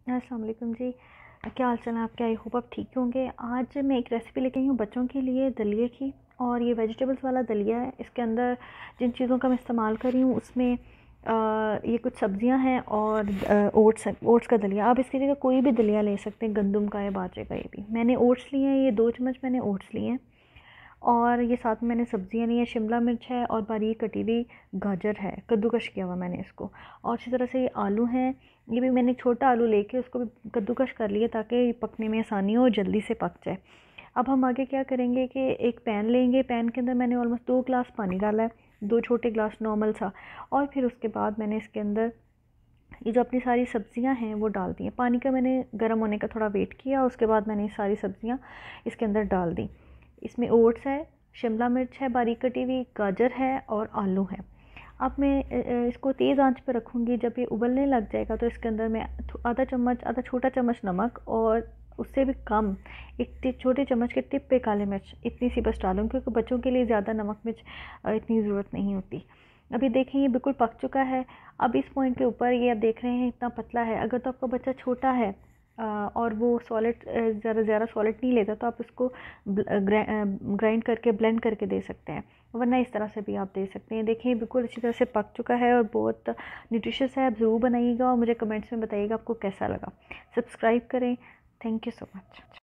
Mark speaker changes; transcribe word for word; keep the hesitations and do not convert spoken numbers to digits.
Speaker 1: अस्सलाम वालेकुम जी। क्या हाल चाल है आपके? आई होप आप ठीक होंगे। आज मैं एक रेसिपी लेके आई हूँ बच्चों के लिए दलिए की, और ये वेजिटेबल्स वाला दलिया है। इसके अंदर जिन चीज़ों का मैं इस्तेमाल कर रही हूँ उसमें आ, ये कुछ सब्जियां हैं और ओट्स हैं। ओट्स का दलिया, आप इसकी जगह कोई भी दलिया ले सकते हैं, गंदम का या बाजरे का। ये भी मैंने ओट्स लिए हैं, ये दो चम्मच मैंने ओट्स लिए हैं। और ये साथ में मैंने सब्जियां ली हैं, शिमला मिर्च है और बारीक कटी हुई गाजर है, कद्दूकश किया हुआ मैंने इसको। और इसी तरह से ये आलू हैं, ये भी मैंने छोटा आलू लेके उसको भी कद्दूकश कर लिया ताकि पकने में आसानी हो और जल्दी से पक जाए। अब हम आगे क्या करेंगे कि एक पैन लेंगे, पैन के अंदर मैंने ऑलमोस्ट दो गिलास पानी डाला है, दो छोटे गिलास नॉर्मल सा। और फिर उसके बाद मैंने इसके अंदर ये जो अपनी सारी सब्जियां हैं वो डाल दी हैं। पानी का मैंने गर्म होने का थोड़ा वेट किया, उसके बाद मैंने ये सारी सब्जियां इसके अंदर डाल दी। इसमें ओट्स है, शिमला मिर्च है बारीक कटी हुई, गाजर है और आलू है। अब मैं इसको तेज़ आंच पर रखूँगी। जब ये उबलने लग जाएगा तो इसके अंदर मैं आधा चम्मच आधा छोटा चम्मच नमक और उससे भी कम एक छोटे चम्मच के टिप पे काली मिर्च, इतनी सी बस डालूँ, क्योंकि बच्चों के लिए ज़्यादा नमक मिर्च इतनी ज़रूरत नहीं होती। अभी देखें ये बिल्कुल पक चुका है। अब इस पॉइंट के ऊपर ये आप देख रहे हैं इतना पतला है। अगर तो आपका बच्चा छोटा है और वो सॉलिड ज़्यादा ज़्यादा सॉलिड नहीं लेता तो आप उसको ग्राइंड करके ब्लेंड करके दे सकते हैं, वरना इस तरह से भी आप दे सकते हैं। देखिए बिल्कुल अच्छी तरह से पक चुका है और बहुत न्यूट्रिशियस है। आप ज़रूर बनाइएगा और मुझे कमेंट्स में बताइएगा आपको कैसा लगा। सब्सक्राइब करें। Thank you so much.